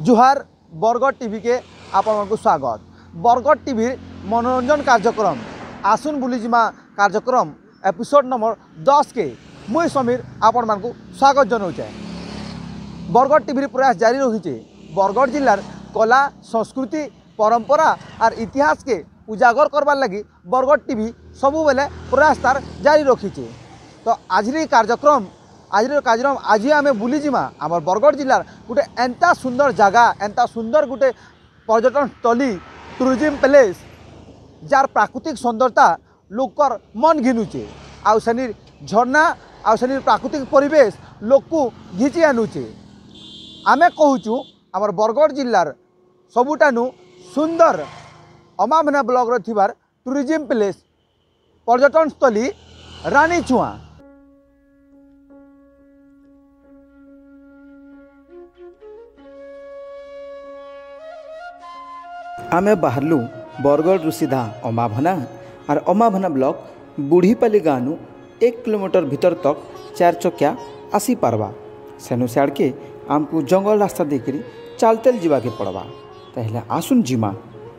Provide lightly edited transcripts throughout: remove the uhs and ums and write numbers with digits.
जुहार Bargarh TV के आपको स्वागत। बरगढ़ टीवी मनोरंजन कार्यक्रम आसुन बुलीजिमा कार्यक्रम एपिसोड नंबर 10 के मुई समीर आपण मानकु स्वागत जनाऊे। बरगढ़ टीवी प्रयास जारी रही बरगढ़ जिलार कला संस्कृति परंपरा और इतिहास के उजागर करवार लगी बरगढ़ टीवी सबु बेले प्रयास तार जारी रखीचे। तो आज कार्यक्रम आज आम बुलीजिमा आम बरगढ़ जिलार गोटे एंता सुंदर जगह एंता सुंदर गोटे पर्यटन स्थली टूरिज्म प्लेस जार प्राकृतिक सुंदरता लोकर मन घिनुचे आउ सेनी झरना आउ सेनी प्राकृतिक परिवेश लोक को घिची आनुचे। आमे कहूचु आमर बरगढ़ जिलार सबुठानु सुंदर अमाभना ब्लॉक रो थिबार टूरिज्म प्लेस पर्यटन स्थली रानीचुआ। आमे बाहरलु बरगढ़ सीधा अमाभना और अमाभना ब्लॉक बुढ़ीपाली गाँव 1 किलोमीटर भीतर तक 4 चकिया आसी पारबा। सेनु सियाड़ के आमको जंगल रास्ता देकरी चालतेल जीवा के पड़वा। ताहले आसुन जीमा।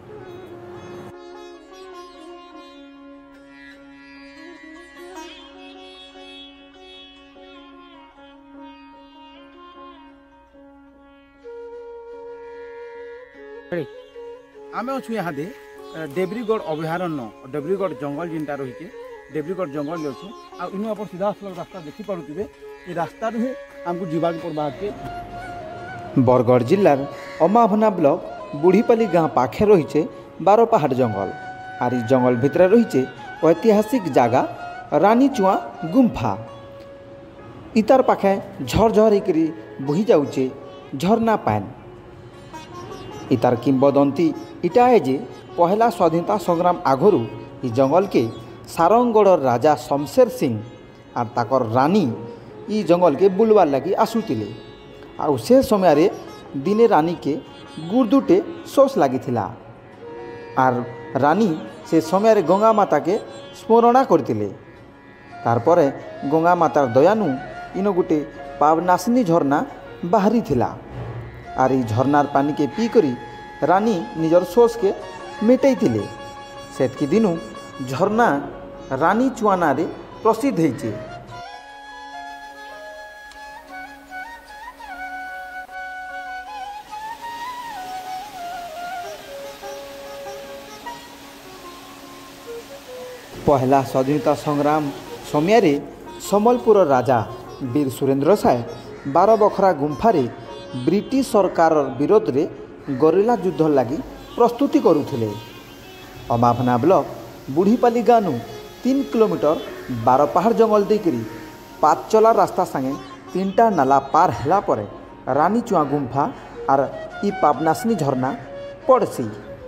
आमे अच्छु यहाँ दे देब्रीगढ़ अभयारण्य देब्रीगढ़ जंगल जिनटा रही देब्रीगढ़ जंगल अच्छु इन आप सीधा सड़क रास्ता देखी पारे ये रास्ता ही आमको जीवा पड़वा के। बरगढ़ जिलार अमाभना ब्लॉक बुढ़ीपाली गाँव पाखे रही 12 पहाड़ जंगल और इस जंगल भितर रही ऐतिहासिक जगह रानीचुआ गुम्फा। इतार पाखे झरझर होकर बोही जाऊे झरना पान। इतार किंबदंती इटा है जे पहला स्वाधीनता संग्राम आगरू इ जंगल के सारंगगढ़ राजा शमशेर सिंह और ताकर रानी इ जंगल के बुलवार लगी आसुतिले। आ से समय रे दिने रानी के गुर्दुटे सोच लगी आर रानी से समय रे गंगा माता के स्मरणा करतिले। तारपरे गंगा मातार दयानु इन गोटे पावनाशिनी झरना बाहरी थिला आर ई झरनार पानी के पी करी रानी निजर सोच के मिटई थिले। सेतकी दिनु झरना रानी चुआना रे प्रसिद्ध होइचे। पहला स्वाधीनता संग्राम समय रे सम्बलपुर राजा वीर सुरेंद्र साय 12 बखरा गुम्फारे ब्रिटिश सरकार विरोध रे गरिला युद्ध लगी प्रस्तुति करुथिले। अमाभना ब्लॉक बुढ़ीपाली गाँव 3 किलोमीटर 12 पहाड़ जंगल देकरी पातचला रास्ता संगे 3टा नाला पार हैला परे रानीचुआ गुम्फा और ई पावनाशिनी झरना पड़सी।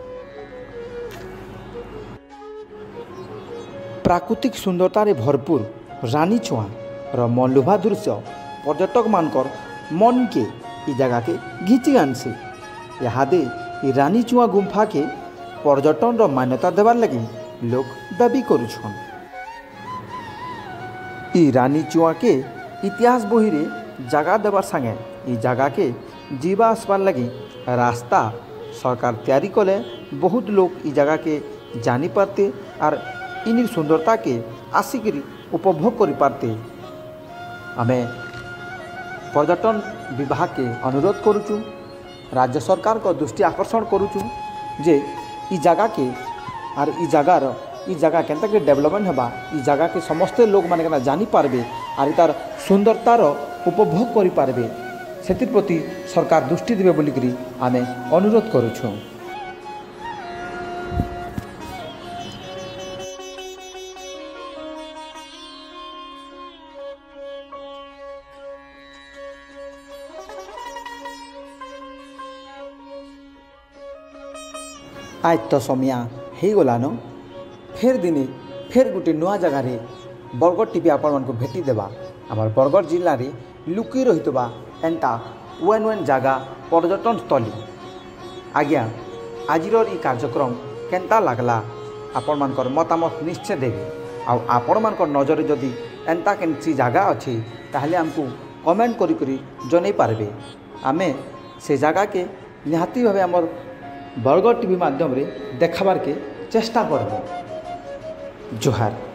प्राकृतिक सुंदरता रे भरपूर रानीचुआ र मनलुभा दृश्य पर्यटक मानकर मन के इ जगह के घिची आनसी। यहाँ दे इ रानीचुआ गुम्फा के पर्यटन रो मान्यता देवार लगी लोग दाबी करुछन। इ रानीचुआ के इतिहास बही रे जगह देवार संगे इ जगह के जीवा आसबार लगी रास्ता सरकार तैयारी कले बहुत लोग इ जगह के जानी पारते और इन सुंदरता के आसिक उपभोग करि पारते। आमे पर्यटन विभाग के अनुरोध करुचु राज्य सरकार को दृष्टि आकर्षण करुचु जे इ जगह के और इ जगह केनता के डेवलपमेंट होबा इ जगह के समस्त लोग माने केना जानी पारबे और तार सुंदरतार उपभोग करि पारबे सेतिर प्रति सरकार दृष्टि देबे बोली करी आमे अनुरोध करुछु। आज तो समय हो गलान फेर दिने फेर गोटे नुआ जगह रे बरगढ़ टीवी आपण मानक भेटी देबा। आमर बरगढ़ जिले में लुकी रही एंता वन जगह पर्यटन स्थली। आज्ञा आजिर ई कार्यक्रम केंता लागला आपण मानकर मतामत निश्चय देवे। आपण मानकर नजर जदि एंता केनसी जगह अच्छी ताहले हमको कमेंट करी जनै पारबे। आमे से जगह के निहाती भाव आम बरगढ़ टीवी माध्यम रे देखाबार के चेष्टा करब। जोहार।